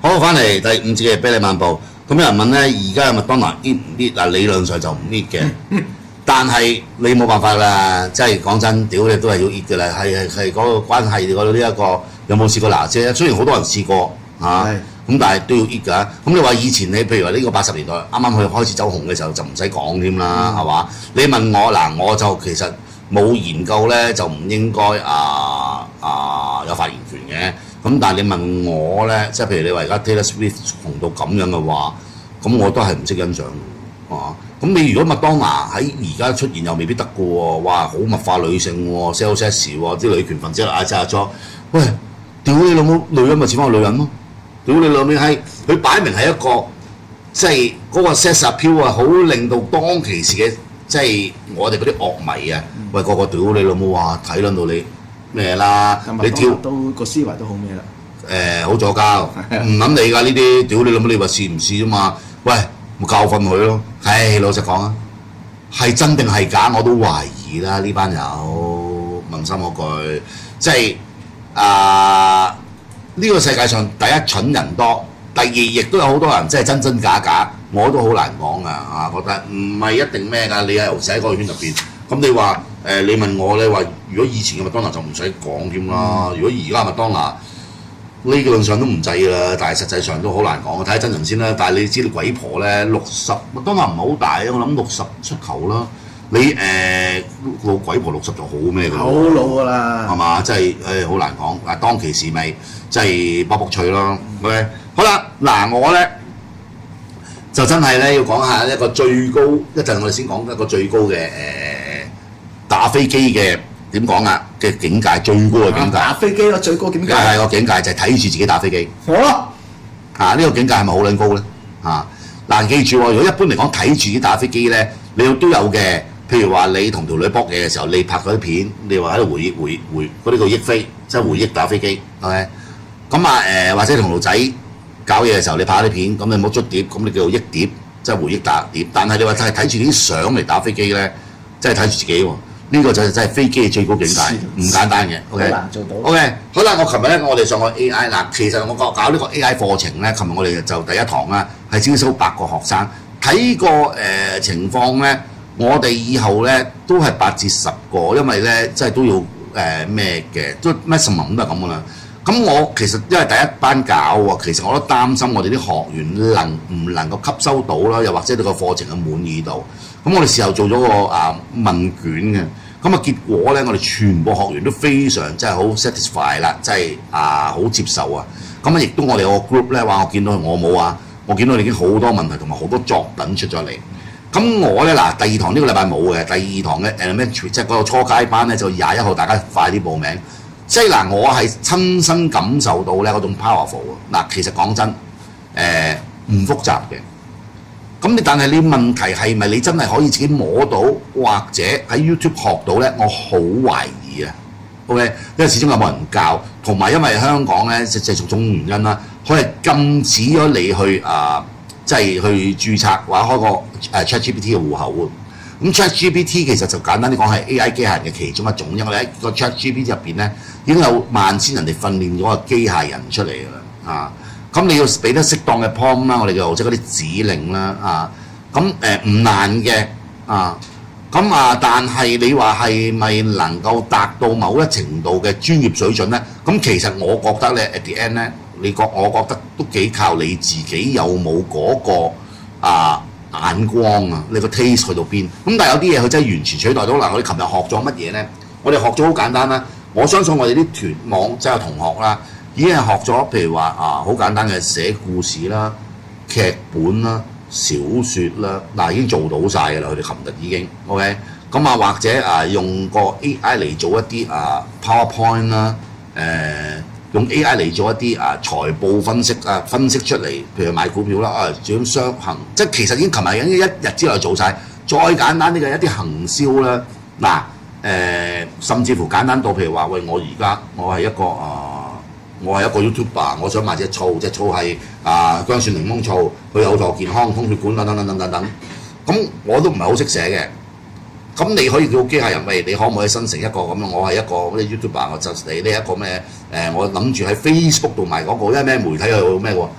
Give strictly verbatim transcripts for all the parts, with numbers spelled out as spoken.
好，翻嚟第五節嘅啤梨漫步。咁有人問咧，而家嘅麥當勞 eat 唔 eat 嗱？理論上就唔 eat 嘅，但係你冇辦法啦，即係講真，屌你都係要 eat 嘅啦，係係係嗰個關係嗰度呢一個有冇試過嗱啫？雖然好多人試過嚇，咁、啊、但係都要 eat 㗎。咁你話以前你譬如話呢個八十年代啱啱去開始走紅嘅時候就唔使講添啦，係嘛、嗯？你問我嗱，我就其實冇研究咧，就唔應該啊啊有發言權嘅。咁但係你問我咧，即係譬如你話而家 Taylor Swift 紅到咁樣嘅話，咁我都係唔識欣賞嘅，啊！咁你如果麥當娜喺而家出現又未必得嘅喎，哇！好物化女性喎 ，sell sex 喎，啲女權分子嗌炸咗，喂！屌你老母，女人咪似翻個女人咯！屌你老味係，佢擺明係一個即係嗰個 sex appeal啊，好令到當其時嘅即係我哋嗰啲樂迷啊，嗯、喂個個屌你老母話睇撚到你〜咩啦？你跳都個思維都好咩啦？ 誒好左膠，唔諗你㗎呢啲，屌你諗你話試唔試啫嘛？喂，咪教訓佢咯。唉，老實講啊，係真定係假我都懷疑啦。呢班友問心嗰句，即係啊呢個世界上第一蠢人多，第二亦都有好多人即係真真假假，我都好難講啊！覺得唔係一定咩㗎，你係喺嗰個圈入邊，咁你話？誒、呃，你問我咧話，如果以前嘅麥當勞就唔使講添啦。嗯、如果而家麥當勞理論上都唔制啦，但係實際上都好難講。睇下真人先啦。但係你知道鬼婆咧六十，麥當勞唔係好大，我諗六十出頭啦。你誒老、呃、鬼婆六十就好咩㗎？ 好老㗎啦， 係嘛？真係誒好難講。嗱，當其時咪真係卜卜脆咯。嗯、OK， 好啦，嗱我咧就真係咧要講下一個最高，一陣我哋先講一個最高嘅誒。呃打飛機嘅點講啊嘅境界最高嘅境界， 打飛機咯最高境界係個境界就係睇住自己打飛機。 好啊， 嚇呢、這個境界係咪好撚高咧？嚇、啊、嗱記住喎，如果一般嚟講睇住自己打飛機咧，你都有嘅。譬如話你同條女搏嘢嘅時候，你拍嗰啲片，你話喺度回憶回回嗰啲叫憶飛，即係回憶打飛機。OK，咁啊誒或者同條仔搞嘢嘅時候，你拍啲片，咁你冇捽碟，咁你叫做憶碟，即係回憶打碟。但係你話係睇住啲相嚟打飛機咧，即係睇住自己喎。呢個就真係飛機嘅最高境界，唔簡單嘅。OK， 難做到。 OK， 好啦，我琴日咧，我哋上個 A I 嗱，其實我搞呢個 A I 課程咧，琴日我哋就第一堂啦，係招收八個學生。睇個誒、呃、情況咧，我哋以後咧都係八至十個，因為咧即係都要誒咩嘅，都 maximum 都係咁噶啦。咁我其實因為第一班搞喎，其實我都擔心我哋啲學員能唔能夠吸收到啦，又或者對個課程嘅滿意度。咁我哋事後做咗個啊問卷嘅。咁啊結果咧，我哋全部學員都非常真係好 satisfy 啦，真係啊好接受啊！咁啊，亦都我哋有個 group 咧話，我見到我冇啊，我見到你已經好多問題同埋好多作品出咗嚟。咁我咧嗱，第二堂呢個禮拜冇嘅，第二堂嘅 elementary 即係嗰個初階班咧，就廿一號，大家快啲報名。即係嗱，我係親身感受到咧嗰種 powerful 嗱，其實講真，誒、呃、唔複雜嘅。咁你但係你問題係咪你真係可以自己摸到，或者喺 YouTube 學到咧？我好懷疑啊。OK， 因為始終有冇人教，同埋因為香港咧，即係種種原因啦，佢係禁止咗你去啊、呃，即係去註冊或者開個誒 ChatGPT 嘅戶口喎。咁 ChatGPT 其實就簡單啲講係 A I 機械人嘅其中一種，因為喺個 ChatGPT 入邊咧已經有萬千人哋訓練咗個機械人出嚟㗎啦啊！咁你要俾得適當嘅 prompt 啦，我哋就即係嗰啲指令啦啊！咁誒唔難嘅啊！咁啊，但係你話係咪能夠達到某一程度嘅專業水準咧？咁其實我覺得咧 at the end 咧，你覺我覺得都幾靠你自己有冇嗰個啊眼光啊，你個 taste 去到邊？咁但係有啲嘢佢真係完全取代到嗱，我哋琴日學咗乜嘢咧？我哋學咗好簡單啦，我相信我哋啲團網即係同學啦。已經係學咗，譬如話啊，好簡單嘅寫故事啦、劇本啦、小説啦，嗱、啊、已經做到晒㗎啦。佢哋琴日已經 OK，咁啊或者啊用個 A I 嚟做一啲啊 PowerPoint 啦，誒、呃、用 A I 嚟做一啲啊財報分析啊分析出嚟，譬如買股票啦啊，做雙行，即係其實已經琴日已經一日之內做晒。再簡單啲嘅一啲行銷啦，嗱、啊、誒、呃、甚至乎簡單到譬如話喂，我而家我係一個啊。我係一個 YouTuber， 我想賣隻醋，隻醋係啊薑蒜檸檬醋，佢有助健康、通血管等等等等等等。咁我都唔係好識寫嘅。咁你可以叫機械人喂，你可唔可以生成一個咁樣？我係一個嗰啲 YouTuber， 我就你呢一個咩誒、呃？我諗住喺 Facebook 度賣廣告，因為咩媒體又咩喎？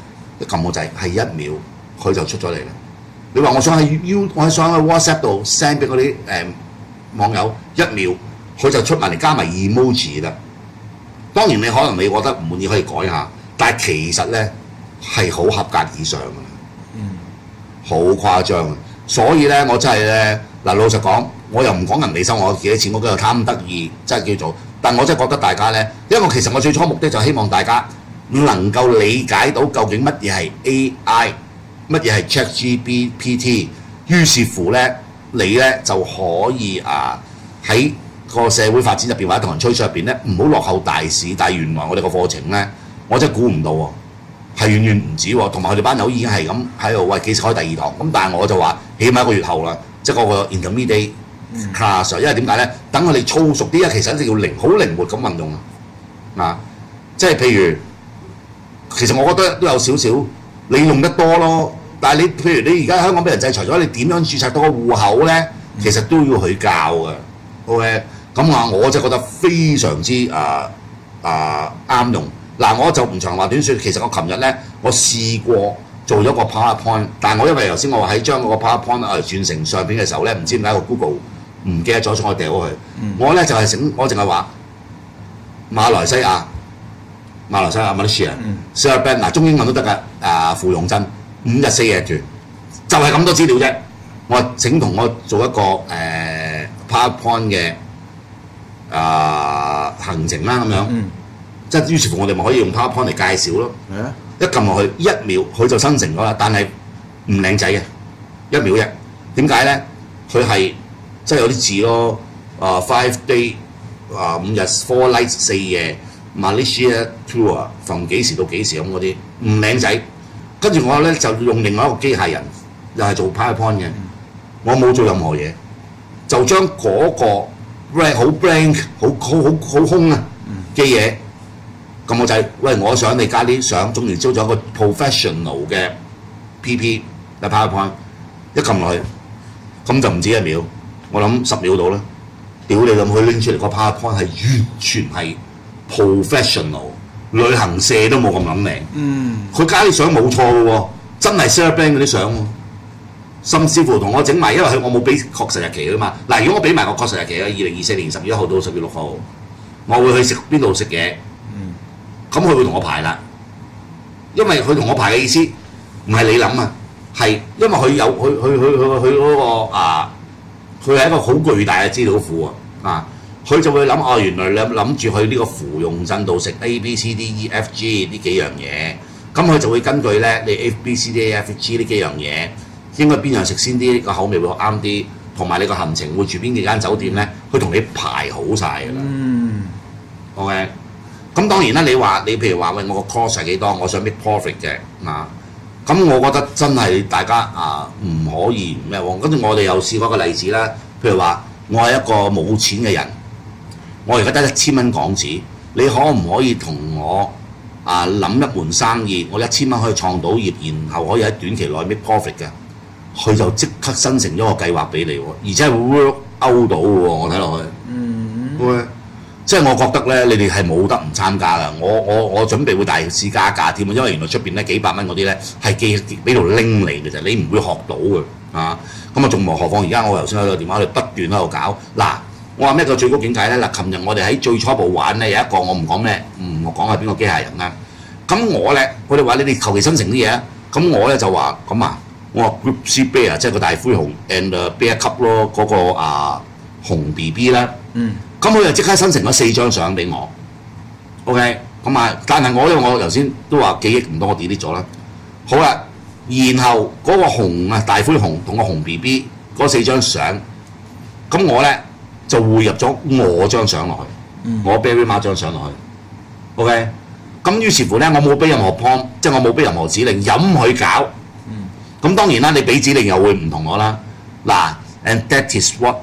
一撳個掣係一秒，佢就出咗嚟啦。你話我想喺 U， 我想喺 WhatsApp 度 send 俾嗰啲誒網友，一秒佢就出埋嚟加埋 emoji 啦。當然你可能你覺得唔滿意可以改下，但係其實咧係好合格以上嘅，嗯，好誇張啊！所以咧我真係咧嗱，老實講，我又唔講人哋收我幾多錢，我嗰度貪得意，真係叫做。但我真係覺得大家咧，因為我其實我最初目的就希望大家能夠理解到究竟乜嘢係 A I， 乜嘢係 ChatGPT， 於是乎咧，你咧就可以啊喺個社會發展入邊或者同人吹水入邊咧，唔好落後大市。但係原來我哋個課程咧，我真係估唔到喎，係遠遠唔止喎。同埋佢哋班友已經係咁喺度喂幾時開第二堂，咁但係我就話起碼一個月後啦，即係嗰個 intermediate class，因為點解咧？等佢哋操熟啲，因為其實一定要靈好靈活咁運用啊！啊，即係譬如，其實我覺得都有少少你用得多咯。但係你譬如你而家香港俾人制裁咗，你點樣註冊到個戶口咧？其實都要佢教嘅。OK， 咁啊，我就覺得非常之啊啊啱用。嗱，我就唔長話短説，其實我琴日咧，我試過做咗個 PowerPoint， 但係我因為頭先我喺將嗰個 PowerPoint 啊轉成相片嘅時候咧，唔知點解個 Google 唔記得咗，所以我掉咗佢。嗯、我咧就係整，我淨係話馬來西亞、馬來西亞 Malaysia、Singapore 嗱中英文都得㗎。啊，芙蓉鎮五日四夜團，就係、是、咁多資料啫。我請同我做一個誒、呃、PowerPoint 嘅啊、呃、行程啦咁樣，嗯、即係於是乎我哋咪可以用 PowerPoint 嚟介紹咯。啊、一撳落去一秒佢就生成咗啦，但係唔靚仔嘅一秒啫。點解咧？佢係即係有啲字咯。啊、uh, five day 啊、uh, 五日 four nights 四夜 Malaysia tour from 幾時到幾時咁嗰啲唔靚仔。跟住我咧就用另外一個機械人，又係做 PowerPoint 嘅。我冇做任何嘢，就將嗰個 blank 好 blank 好好好好空啊嘅嘢撳個掣，喂，我想你加啲相，總然之後咗個 professional 嘅 P P 嘅 PowerPoint， 一撳落去，咁就唔止一秒，我諗十秒到啦。屌你咁，佢拎出嚟個 PowerPoint 係完全係 professional， 旅行社都冇咁諗靚。嗯，佢加啲相冇錯嘅喎，真係 Sarah Bank 嗰啲相喎。甚至乎同我整埋，因為佢我冇俾確實日期㗎嘛。嗱，如果我俾埋個確實日期咧，二零二四年十月一號到十月六號，我會去食邊度食嘢。嗯，咁佢會同我排啦。因為佢同我排嘅意思唔係你諗啊，係因為佢有佢佢佢佢佢嗰個啊。佢係一個好巨大嘅資料庫啊！啊，佢就會諗哦，原來你諗住去呢個芙蓉鎮度食 A B C D E F G 呢幾樣嘢，咁佢就會根據咧你 A B C D E F G 呢幾樣嘢，應該邊樣食先啲，個口味會啱啲，同埋你個行程會住邊幾間酒店咧，佢同你排好晒㗎啦。嗯。OK。咁當然啦，你話你譬如話喂，我個 cost 係幾多？我想 make profit 嘅啊。咁我覺得真係大家啊唔可以咩喎？跟住我哋又試過一個例子啦，譬如話我係一個冇錢嘅人，我而家得一千蚊港紙，你可唔可以同我啊諗一門生意？我一千蚊可以創到業，然後可以喺短期內 make profit 嘅，佢就即刻生成咗個計劃俾你喎，而且係 work out 到嘅喎，我睇落去。嗯。會。即係我覺得咧，你哋係冇得唔參加㗎。我我我準備會大肆加價添啊，因為原來出邊咧幾百蚊嗰啲咧係寄俾度拎嚟嘅啫，你唔會學到嘅啊。咁啊，仲何況而家我頭先喺個電話度不斷喺度搞嗱，我話咩個最高境界咧？嗱，琴日我哋喺最初步玩咧有一個我唔講咩，唔講係邊個機械人啦。咁我咧，佢哋話你哋求其生成啲嘢，咁我咧就話咁啊，我話 Group C Bear 即係個大灰熊 and Bear Cub 咯，嗰、那個啊熊 B B 啦。嗯。咁佢就即刻生成咗四張相俾我 ，OK， 咁啊，但係我因為我頭先都話記憶唔多，我 delete 咗啦。好啦，然後嗰個熊啊大灰熊同個熊 B B 嗰四張相，咁我咧就匯入咗我張相落去，嗯、我 Barry 媽張相落去 ，OK， 咁於是乎咧，我冇俾任何 prompt， 即係我冇俾任何指令，任佢搞。咁、嗯、當然啦，你俾指令又會唔同我啦。嗱 ，and that is what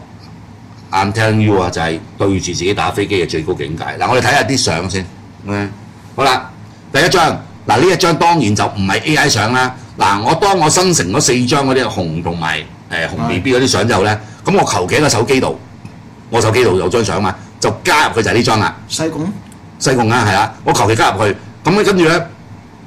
I'm telling you 啊，就係對住自己打飛機嘅最高境界。嗱，我哋睇下啲相先。Okay? 好啦，第一張嗱呢一張當然就唔係 A I 相啦。嗱，我當我生成咗四張嗰啲熊同埋誒熊 B B 嗰啲相之後咧，咁我求其喺個手機度，我手機度有張相嘛，就加入佢就係呢張啦。西貢？西貢啊，係啦，我求其加入去，咁咧跟住咧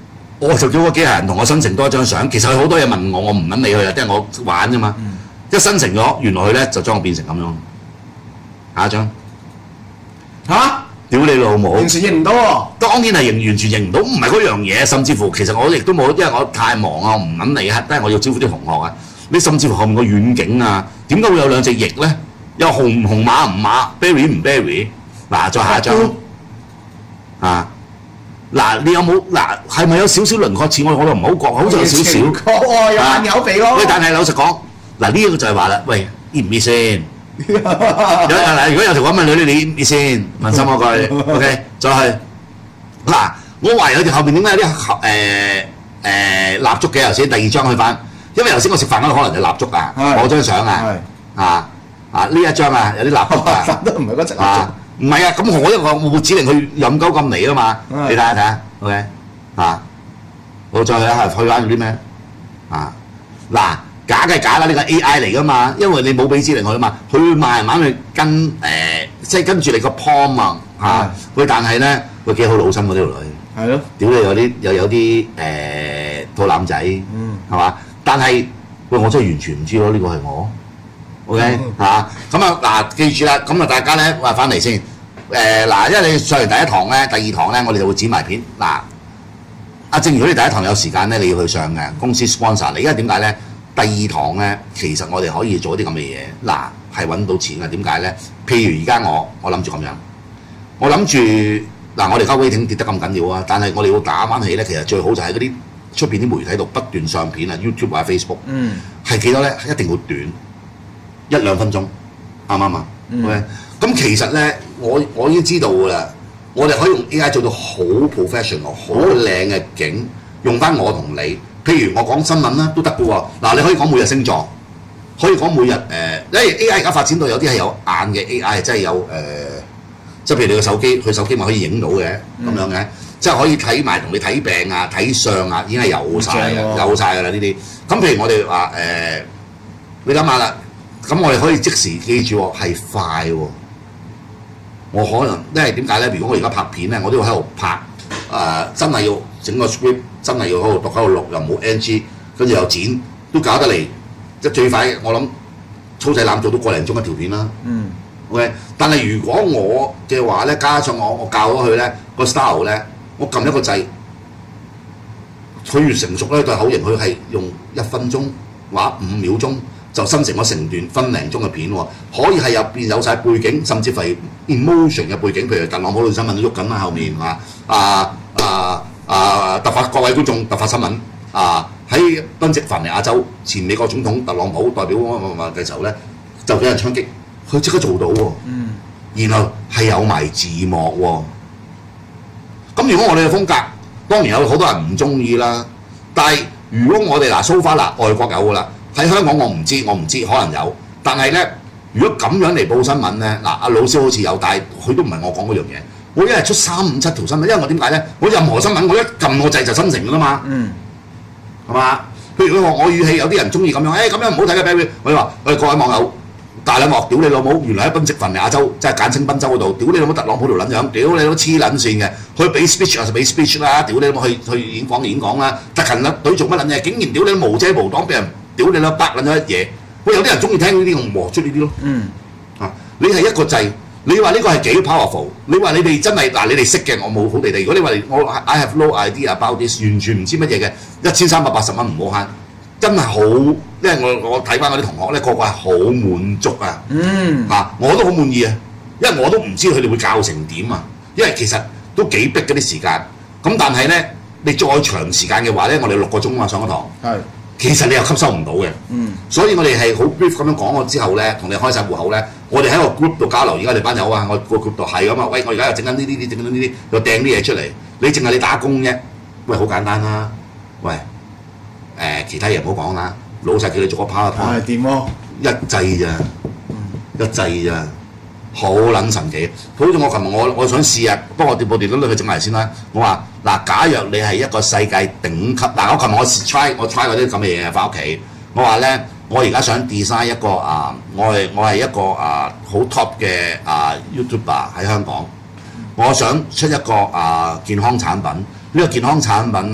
我就叫個機械人同我生成多一張相。其實佢好多嘢問我，我唔撚理佢啊，即係我玩啫嘛。嗯、一生成咗，原來佢咧就將我變成咁樣。下一張嚇！ 屌你老母！ 完全認唔到喎。 當然係認完全認唔到，唔係嗰樣嘢。甚至乎其實我亦都冇，因為我太忙啊，我唔撚理啊，都係我要招呼啲同學啊。你甚至乎後面個遠景啊，點解會有兩隻翼咧？有紅唔紅馬唔馬 ，berry 唔 berry？ 嗱，再下一張啊！嗱，你有冇嗱係咪有少少輪廓似我？我又唔好覺，好似有少少。 哦，有眼有鼻咯。 喂，但係老實講，嗱呢個就係話啦，喂，熱唔熱先？有嗱，如果有條咁嘅女，你熱唔熱先？問心嗰句 ，OK， 再去嗱，我懷疑佢條後邊點解有啲誒誒蠟燭嘅？頭先第二張去翻，因為頭先我食飯嗰度可能有蠟燭啊，我張相啊，啊啊呢一張啊有啲蠟燭啊， 都唔係嗰隻蠟燭。 唔係啊，咁我一個我會指令佢飲鳩咁嚟啊嘛，你睇下睇下 ，OK 啊，我再去下去翻啲咩啊？嗱，假嘅假啦，呢個 A I 嚟噶嘛，因為你冇俾指令佢啊嘛，佢會慢慢去跟誒、呃，即係跟住你個 prompt 啊嚇。喂，但係咧，喂幾好老身喎呢條女。係咯。屌你有啲又有啲誒肚腩仔，嗯，係嘛？但係喂，我真係完全唔知咯，呢個係我。OK 嚇，咁啊嗱，記住啦，咁啊大家咧話翻嚟先，誒嗱，因為你上完第一堂咧，第二堂咧，我哋就會剪埋片嗱。啊，正如果你第一堂有時間咧，你要去上嘅公司 sponsor 你，因為點解咧？第二堂咧，其實我哋可以做啲咁嘅嘢，嗱係揾到錢嘅。點解咧？譬如而家我我諗住咁樣，我諗住嗱，我哋交 rating 跌得咁緊要啊，但係我哋要打翻起咧，其實最好就喺嗰啲出邊啲媒體度不斷上片啊 ，YouTube 或者 Facebook，嗯，係幾多咧？一定會短。一兩分鐘，啱唔啱啊？嗯、OK，咁其實咧，我我已經知道㗎啦。我哋可以用 A I 做到好 professional、好靚嘅景，用翻我同你。譬如我講新聞啦，都得嘅喎。嗱，你可以講每日星座，可以講每日誒、呃，因為 A I 而家發展到有啲係有眼嘅 A I，即係有誒、呃，即係譬如你個手機，佢手機咪可以影到嘅咁、嗯、樣嘅，即係可以睇埋同你睇病啊、睇相啊，已經係有晒嘅，有晒㗎啦呢啲。咁譬如我哋話誒，你諗下啦。咁我哋可以即時記住喎，係快喎。我可能因為點解咧？如果我而家拍片咧，我都要喺度拍，誒、呃、真係要整個 script， 真係要喺度讀喺度錄，又冇 N G， 跟住又剪，都搞得嚟。即係最快，我諗粗製濫造都個零鐘一條片啦。嗯。OK， 但係如果我嘅話咧，加上我我教咗佢咧個 style 咧，我撳一個掣，佢越成熟咧對口型，佢係用一分鐘或五秒鐘。就生成咗成段分零鐘嘅片喎，可以係入邊有晒背景，甚至係 emotion 嘅背景，譬如特朗普段新聞都喐緊啦，後面啊啊啊啊突發各位觀眾突發新聞啊喺賓夕凡尼亞州前美國總統特朗普代表乜乜乜嘅時候咧，就俾人槍擊，佢即刻做到喎，嗯，然後係有埋字幕喎。咁如果我哋嘅風格，當然有好多人唔中意啦，但係如果我哋嗱 so far 嗱外國有㗎啦。喺香港我唔知，我唔知可能有，但係咧，如果咁樣嚟報新聞咧，嗱阿老師好似有，但係佢都唔係我講嗰樣嘢。我一日出三五七條新聞，因為我點解咧？我任何新聞我一撳個掣就生成㗎啦嘛，嗯，係嘛？譬如佢話我語氣有啲人中意咁樣，誒、欸、咁樣唔好睇嘅 baby， 我話喂各位網友，大兩鑊，屌你老母！原來喺賓夕凡尼亞州，即係簡稱賓州嗰度，屌你老母特朗普條撚樣，屌你老母黐撚線嘅，佢俾 speech 就俾 speech 啦，屌你老母去去演講演講啦，特勤啦隊做乜撚嘢？竟然屌你無遮無擋俾人！屌你啦，百撚咗一嘢，喂有啲人中意聽呢啲，我磨出呢啲咯。嗯，啊，你係一個掣，你話呢個係幾 powerful？你話你哋真係嗱，你哋識嘅，我冇好地地。如果你話我 I have no idea about this， 完全唔知乜嘢嘅，一千三百八十蚊唔好慳，真係好，因為我我睇翻嗰啲同學咧，個個係好滿足啊。嗯，嚇、啊，我都好滿意啊，因為我都唔知佢哋會教成點啊，因為其實都幾逼嗰啲時間。咁但係咧，你再長時間嘅話咧，我哋六個鐘啊上一堂。係。其實你又吸收唔到嘅，嗯，所以我哋係好 brief 咁樣講咗之後咧，同你開晒戶口咧，我哋喺個 group 度交流。而家你班友啊，我個 group 度係咁啊，喂，我而家又整緊呢啲啲，整緊呢啲，又掟啲嘢出嚟。你淨係你打工啫，喂，好簡單啦。喂，誒、呃，其他嘢唔好講啦，老細叫你做個 PowerPoint，係點喎？一掣咋，一掣咋，好撚神奇。好似我琴日我我想試啊，不過我電部電腦去整埋先啦。我話嗱，假若你係一個世界頂級嗱，我琴日我 try 我 try 嗰啲咁嘅嘢翻屋企，我話咧，我而家想 design 一個啊，我係我係一個啊好 top 嘅啊 YouTuber 喺香港，我想出一個啊健康產品，呢、這個健康產品咧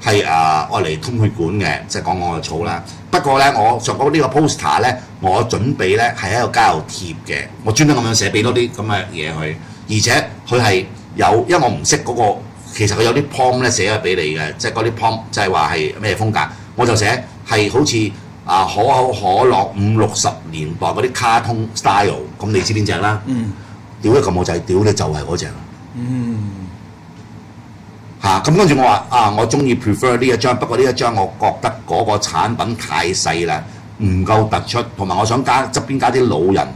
係啊愛嚟通血管嘅，即係講我嘅草啦。不過咧，我上嗰呢個 poster 咧，我準備咧係一個膠貼嘅，我專登咁樣寫俾多啲咁嘅嘢佢，而且佢係有，因為我唔識嗰個，其實佢有啲 prompt 咧寫咗俾你嘅，即係嗰啲 prompt 就係話係咩風格，我就寫係好似啊可口可樂五六十年代嗰啲卡通 style， 咁你知邊隻啦？嗯，屌得咁好仔，屌你就係嗰隻啦。嗯。嚇咁跟住我話啊，我中意 prefer 呢一張，不過呢一張我覺得嗰個產品太細啦，唔夠突出，同埋我想加側邊加啲老人，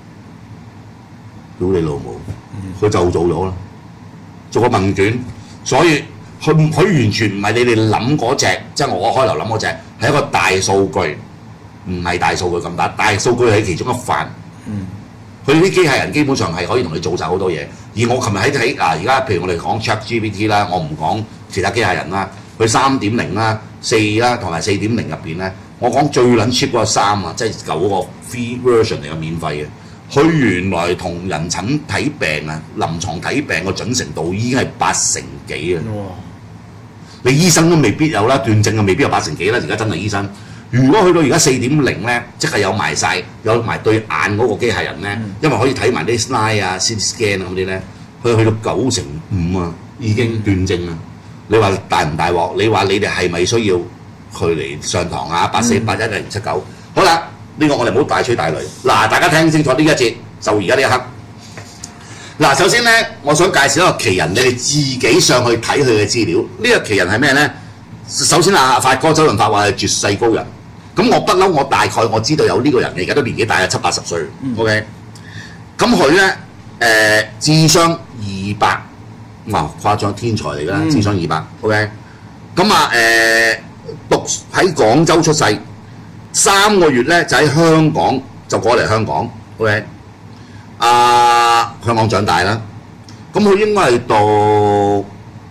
屌你老母，佢就做咗啦，做個問卷，所以佢佢完全唔係你哋諗嗰隻，即係我開頭諗嗰隻，係一個大數據，唔係大數據咁大，大數據係其中一範。嗯。佢啲機械人基本上係可以同你做晒好多嘢，而我琴日喺睇啊，而家譬如我哋講 ChatGPT 啦，我唔講其他機械人啦，佢三點零啦、四啦同埋四點零入邊咧，我講最撚 cheap 嗰個三啊，即係舊嗰個 free version 嚟嘅免費嘅，佢原來同人診睇病啊、臨床睇病個準程度已經係八成幾啊！哇！你醫生都未必有啦，斷症啊未必有八成幾啦，而家真係醫生。如果去到而家四點零咧，即係有埋晒，有埋對眼嗰個機械人咧，嗯、因為可以睇埋啲 slide 啊、C T scan 啊嗰啲咧，佢去到九成五啊，已經斷症啦。你話大唔大鑊？你話你哋係咪需要佢嚟上堂啊？八四八一零七九，好啦，呢、呢個我哋唔好大吹大擂。嗱，大家聽清楚呢一節，就而家呢一刻。嗱，首先咧，我想介紹一個奇人，你哋自己上去睇佢嘅資料。呢、呢個奇人係咩咧？首先啊，發哥周潤發話係絕世高人。咁我不嬲，我大概我知道有呢個人嘅，而家都年紀大咗七八十歲。嗯、OK，咁佢咧誒智商二百，哇誇張天才嚟㗎啦，智商二百。OK，咁啊誒讀喺廣州出世，三個月咧就喺香港就過嚟香港。OK，啊香港長大啦，咁佢應該係讀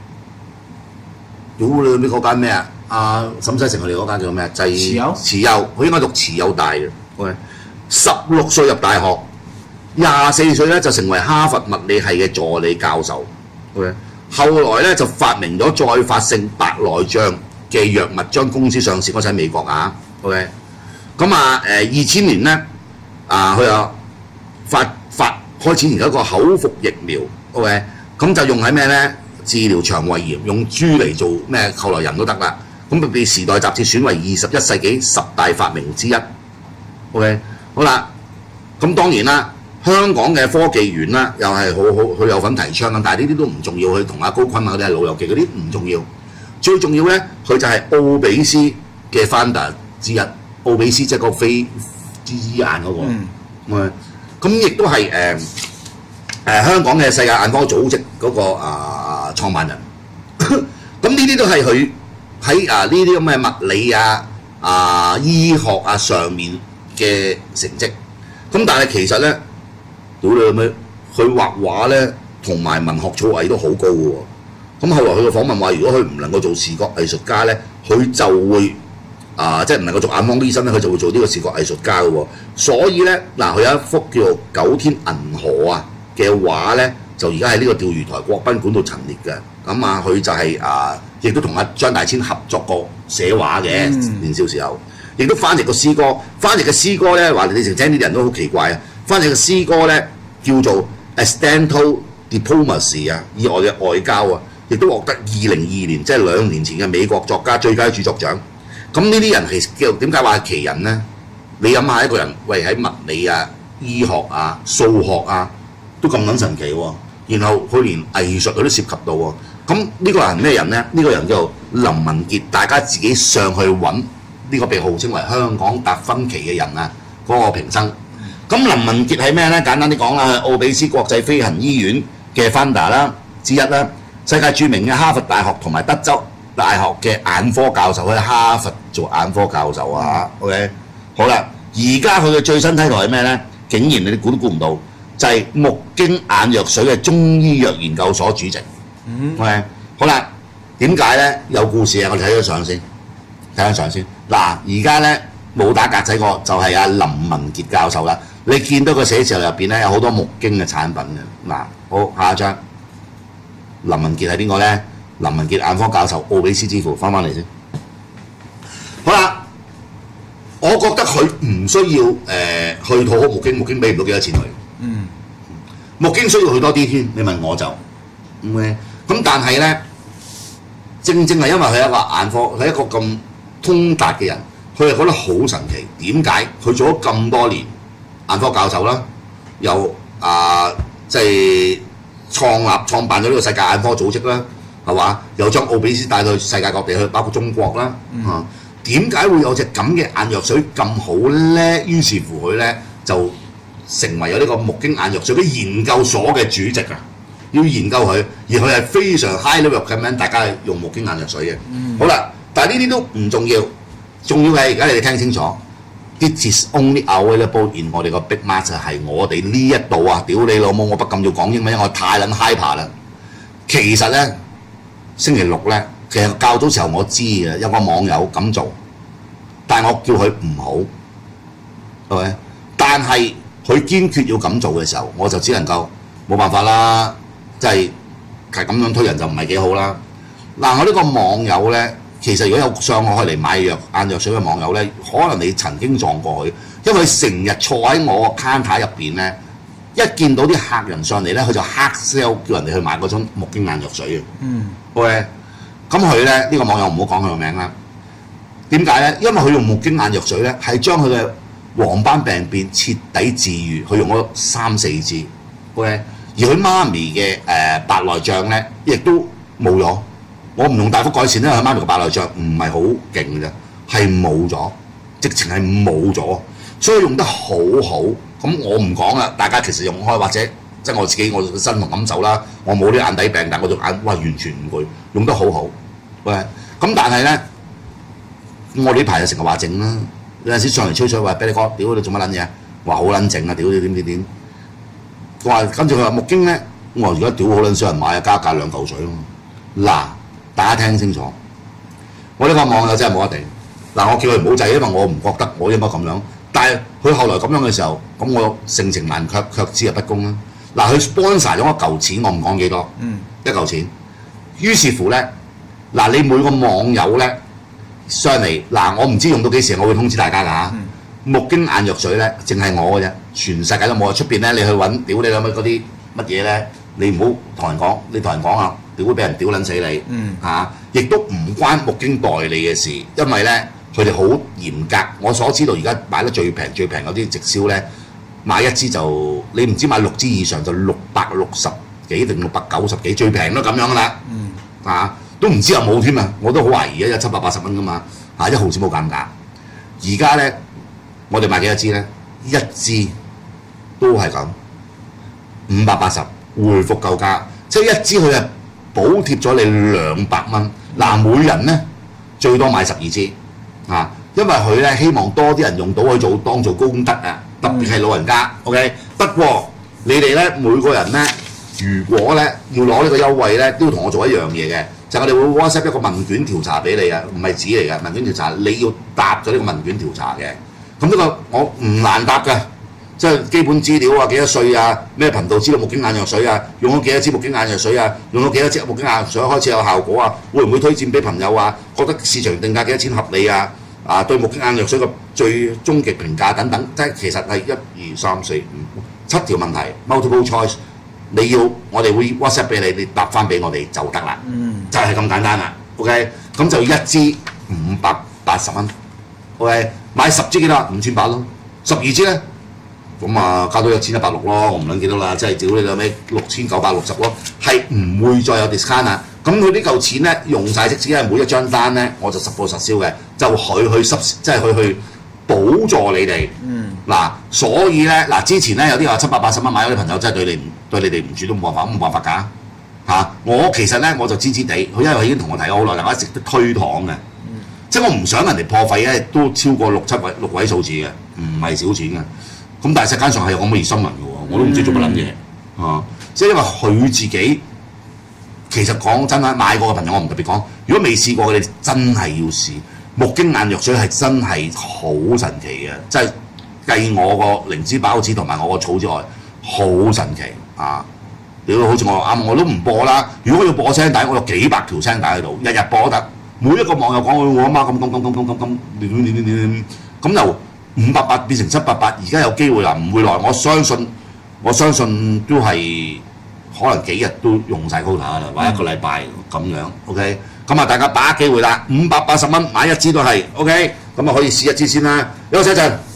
屌你呢嗰間咩啊？啊，沈西城我哋嗰間叫咩啊？就係慈幼，慈幼，佢應該讀慈幼大嘅。OK，十六歲入大學，廿四歲咧就成為哈佛物理系嘅助理教授。OK，後來咧就發明咗再發性白內障嘅藥物，將公司上市嗰陣喺美國啊。OK，咁啊誒二千年咧啊，佢又發發開始研究一個口服疫苗。OK，咁就用喺咩咧？治療腸胃炎，用豬嚟做咩？後來人都得啦。咁被《時代》雜誌選為二十一世紀十大發明之一。OK， 好啦，咁當然啦，香港嘅科技園啦，又係好好，佢有份提倡咁，但係呢啲都唔重要。佢同阿高錕啊嗰啲係老友記嗰啲唔重要，最重要咧，佢就係奧比斯嘅 founder 之一。奧比斯即係個飛之眼嗰個。嗯。咁亦都係誒誒香港嘅世界眼科組織嗰個啊創辦人。咁呢啲都係佢喺啊呢啲咁嘅物理啊啊醫學啊上面嘅成績。咁但係其實咧，屌你咩？佢畫畫咧同埋文學造詣都好高嘅喎。咁後來佢嘅訪問話，如果佢唔能夠做視覺藝術家咧，佢就會啊即係唔能夠做眼科醫生咧，佢就會做呢個視覺藝術家嘅喎。所以咧嗱，佢有一幅叫做九天銀河啊嘅畫咧，就而家喺呢個釣魚台國賓館度陳列嘅。咁啊，佢就係、是、啊，亦都同阿張大千合作過寫畫嘅、嗯、年少時候，亦都翻譯過詩歌。翻譯嘅詩歌咧，話你成聽啲人都好奇怪啊！翻譯嘅詩歌咧叫做 Accidental Diplomacy 啊，意外嘅外交啊，亦都獲得二零二二年即係兩年前嘅美國作家最佳著作獎。咁呢啲人其實叫點解話係奇人咧？你諗下一個人，喂喺物理啊、醫學啊、數學啊都咁撚神奇喎、啊，然後佢連藝術佢都涉及到喎、啊。咁呢個人咩人咧？呢、這個人叫做林文傑，大家自己上去揾呢個被號稱為香港達芬奇嘅人啊，嗰、那個平生。咁林文傑係咩咧？簡單啲講啦，奧比斯國際飛行醫院嘅 founder 啦之一啦，世界著名嘅哈佛大學同埋德州大學嘅眼科教授，喺哈佛做眼科教授啊。OK， 好啦，而家佢嘅最新梯度係咩咧？竟然你哋估都估唔到，就係、是、木經眼藥水嘅中醫藥研究所主席。嗯 OK， 好啦，點解咧？有故事啊！我哋睇咗相先，睇咗相先。嗱，而家咧冇打格仔個就係阿林文傑教授啦。你見到個寫字樓入邊咧有好多木經嘅產品嘅。嗱，好，下一張。林文傑係邊個咧？ 林文傑眼科教授奧比斯之父翻返嚟先。好啦，我覺得佢唔需要誒、呃、去討好木經，木經俾唔到幾多錢佢。 嗯， 木經需要去多啲添，你問我就咁嘅。咁但係咧，正正係因為佢係一個眼科，佢係一個咁通達嘅人，佢係覺得好神奇。點解佢做咗咁多年眼科教授啦，又啊即係創立創辦咗呢個世界眼科組織啦，係嘛？又將奧比斯帶到去世界各地去，包括中國啦。嗯、啊，點解會有隻咁嘅眼藥水咁好咧？於是乎佢咧就成為咗呢個木經眼藥水嘅研究所嘅主席啊！要研究佢，而佢係非常 high level 咁樣，大家係用木經眼藥水嘅。嗯、好啦，但係呢啲都唔重要，重要係而家你哋聽清楚。This is only available in 我哋個 Big Master 係我哋呢一度啊！屌你老母，我不禁要講英文，因為我太撚 hyper 啦。其實咧，星期六咧，其實較早時候我知嘅，有個網友咁做，但係我叫佢唔好，係咪？但係佢堅決要咁做嘅時候，我就只能夠冇辦法啦，即係係咁樣推人就唔係幾好啦。嗱，我呢個網友咧。其實如果有上我去嚟買藥眼藥水嘅網友咧，可能你曾經撞過佢，因為佢成日坐喺我個 counter 入邊咧，一見到啲客人上嚟咧，佢就黑 sell 叫人哋去買嗰種木經眼藥水嘅。嗯。OK，咁佢咧呢、呢個網友唔好講佢個名啦。點解咧？因為佢用木經眼藥水咧，係將佢嘅黃斑病變徹底治愈，佢用咗三四支。OK，而佢媽咪嘅誒、呃、白內障咧，亦都冇咗。我唔用大幅改善咧，佢媽咪個白內障唔係好勁嘅啫，係冇咗，直情係冇咗，所以用得好好。咁我唔講啦，大家其實用開或者即係我自己我嘅身同感受啦，我冇啲眼底病，但我隻眼哇完全唔會，用得好好。喂，咁但係咧，我呢排就成日話整啦，有陣時上嚟吹水話俾你講，屌你做乜撚嘢？話好撚整啊，屌你點點點。我話跟住佢話木經咧，我話而家屌好撚少人買啊，加價兩嚿水咯。嗱。大家聽清楚，我呢個網友真係冇得頂。嗱，我叫佢唔好制，因為我唔覺得我應該咁樣。但係佢後來咁樣嘅時候，咁我盛情難卻，卻之又不恭啦。嗱，佢 sponsor 咗一嚿錢，我唔講幾多，嗯、一嚿錢。於是乎咧，嗱，你每個網友咧上嚟，嗱，我唔知用到幾時，我會通知大家㗎嚇。嗯、木經眼藥水咧，淨係我嘅啫，全世界都冇。出邊咧，你去揾屌你諗乜嗰啲乜嘢咧，你唔好同人講，你同人講啊！屌會俾人屌撚死你，嗯嚇，亦、啊、都唔關木經代理嘅事，因為咧佢哋好嚴格。我所知道而家買得最平最平嗰啲直銷咧，買一支就你唔知買六支以上就六百六十幾定六百九十幾，最平都咁樣噶啦，嗯嚇、啊，都唔知有冇添啊！我都好懷疑啊，有七百八十蚊噶嘛嚇，一毫子冇減價。而家咧我哋買幾多支咧？一支都係咁五百八十，回復舊價，即係一支佢係。補貼咗你兩百蚊，嗱，每人咧最多買十二支啊，因為佢咧希望多啲人用到去做當做功德啊，特別係老人家。OK， 不過你哋咧每個人咧，如果咧要攞呢個優惠咧，都要同我做一樣嘢嘅，就係、我哋會 WhatsApp 一個問卷調查俾你啊，唔係紙嚟嘅問卷調查，你要答咗呢個問卷調查嘅。咁呢個我唔難答㗎。即係基本資料啊，幾多歲啊，咩頻道知道木經眼藥水啊，用咗幾多支木經眼藥水啊，用咗幾多支木經眼藥水開始有效果啊，會唔會推薦俾朋友啊？覺得市場定價幾多錢合理啊？啊，對木經眼藥水嘅最終極評價等等，即係其實係一二三四五七條問題 multiple choice， 你要我哋會 WhatsApp 俾你，你答翻俾我哋就得啦，嗯、就係咁簡單啦。OK， 咁就一支五百八十蚊。OK， 買十支幾多？五千八咯，十二支咧？咁啊，加到一千一百六咯，我唔撚記得啦，即係屌你老味六千九百六十咯，係唔會再有 discount 啊！咁佢呢嚿錢咧用晒，即使係每一張單咧，我就實報實銷嘅，就佢去濕，即係佢去補助你哋。嗯。嗱，所以咧，嗱之前咧有啲話七百八十蚊買咗啲朋友真係對你唔對你哋唔住都冇辦法，冇辦法㗎嚇、啊。我其實咧我就知知地，佢因為佢已經同我提咗好耐，我一直都推搪嘅，嗯、即係我唔想人哋破費咧都超過六七位六位數字嘅，唔係少錢嘅。咁但係世間上係有咁嘅熱心人嘅喎，我都唔知做乜撚嘢啊！即係因為佢自己其實講真啦，買過嘅朋友我唔特別講，如果未試過嘅你真係要試。木經眼藥水係真係好神奇嘅，即係計我個靈芝孢子同埋我個草之外，好神奇啊！ 你好似我啱，我都唔播啦。如果我要播聲帶，我有幾百條聲帶喺度，日日播都得。每一個網友講我阿媽咁咁咁咁咁咁咁點點點點點，咁由五百八變成七百八，而家有機會啦，唔會耐。我相信我相信都係可能幾日都用晒 quota 啦，或者一個禮拜咁樣。OK， 咁啊大家把握機會啦，五百八十蚊買一支都係 OK， 咁啊可以試一支先啦。休息一陣。